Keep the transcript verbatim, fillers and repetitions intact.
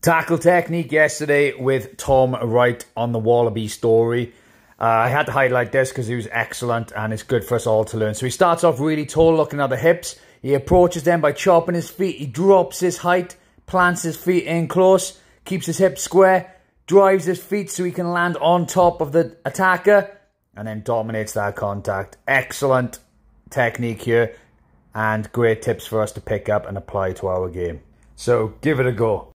Tackle technique yesterday with Tom Wright on the Wallaby story. Uh, I had to highlight this because he was excellent and it's good for us all to learn. So he starts off really tall, looking at the hips. He approaches them by chopping his feet. He drops his height, plants his feet in close, keeps his hips square, drives his feet so he can land on top of the attacker, and then dominates that contact. Excellent technique here and great tips for us to pick up and apply to our game. So give it a go.